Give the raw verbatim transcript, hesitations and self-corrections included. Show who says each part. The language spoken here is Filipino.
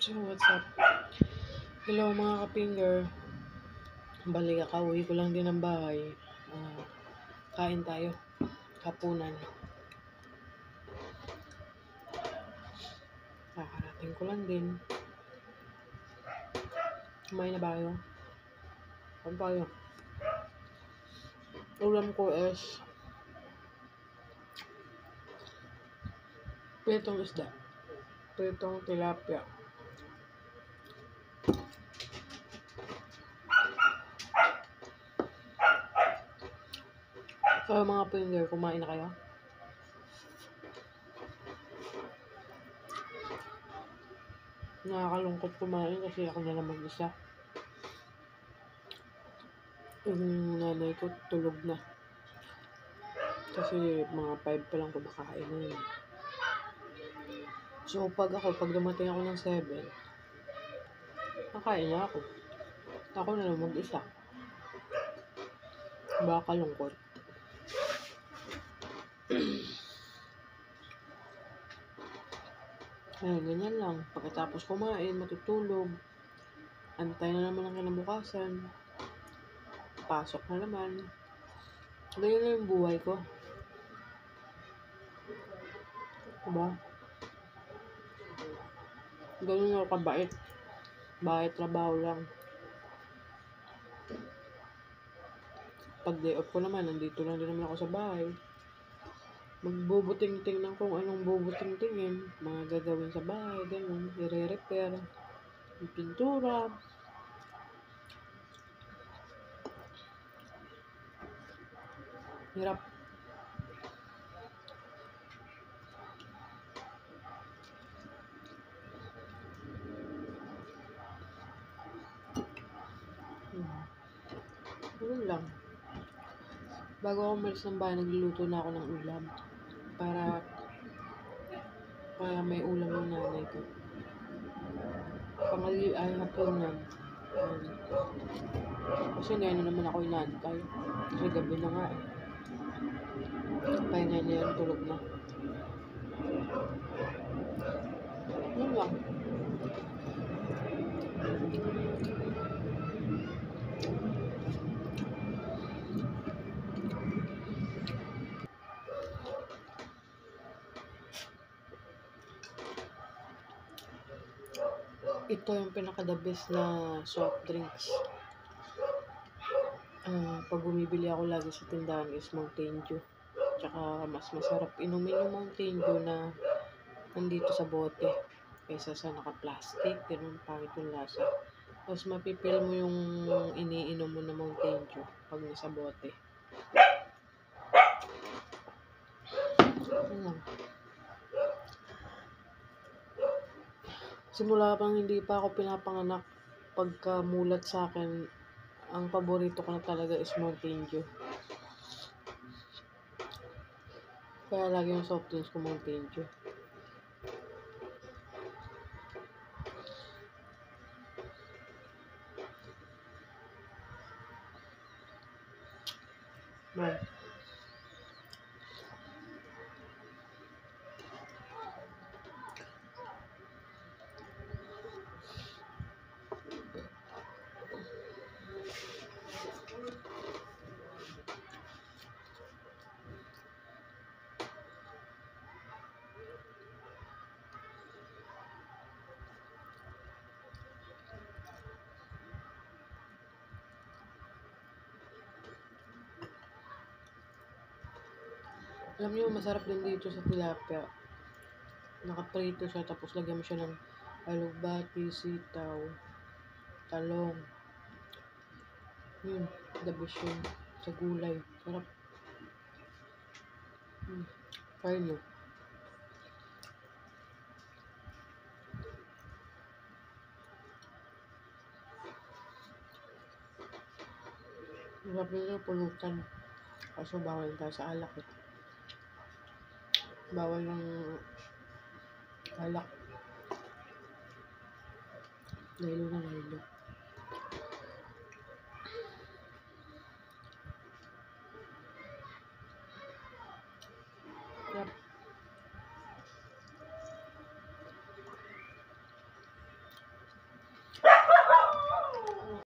Speaker 1: So, what's up? Hello mga ka-finger. Bali, kakauwi ko lang din ng bahay. Uh, kain tayo. Hapunan. Kakarating ko lang din. Kumain na ba kayo? Ano tayo? Ulam ko is pritong isda. Pritong tilapia. So mga finger, kumain na kayo? Nakakalungkot kumain kasi ako na lang mag-isa. Yung nanay ko tulog na. Kasi mga five pa lang kumakain na yun. So pag ako, pag dumating ako ng seven, nakain na ako. Ako na lang mag-isa. Baka kalungkot. Ayun, ganyan lang. Pagkatapos kumain, matutulog. Antay na naman ang kinabukasan. Pasok na naman. Ganyan na yung buhay ko. Diba? Ganun ako kabait. Bahay trabaho lang. Pag day off ko naman, nandito lang din naman ako sa bahay. Magbubuting-ting ng kung anong bubuting-tingin. Mga gagawin sa bahay, ganun. I-re-repair. Yung pintura. Hirap. Hmm. Ganun lang. Bago ako umalis ng bahay, nagluluto na ako ng ulam. Para para may ulam ng nanay ko. Pangali ay hapunan. Um, kasi ngayon na naman ako inaantay. Kasi gabi na nga eh. Pahinga niya yan, tulog na. Yun lang. Ito yung pinaka-the best na soft drinks. Uh, pag bumibili ako lagi sa tindahan is Mountain Dew. Tsaka mas masarap inumin yung Mountain Dew na nandito sa bote kaysa sa naka-plastic. Ganun, pangit yung lasa. Tapos mapipil mo yung iniinom mo na Mountain Dew pag nasa bote. Ano? Simula pang hindi pa ako pinapanganak, pagka mulat sa akin, ang paborito ko na talaga is Mountain Dew. Kaya lagi yung soft drinks ko Mountain Dew. Bye. Alam niyo, masarap din dito sa tilapia. Nakaprito siya, tapos lagyan mo siya ng alugbati, sitaw, talong. Yun, the best yun. Sa gulay. Sarap. Hmm. Try nyo. Masarap din yung pulutan. Kaso bawal tayo sa alak eh. Bawal ng alak. Lalo na lalo.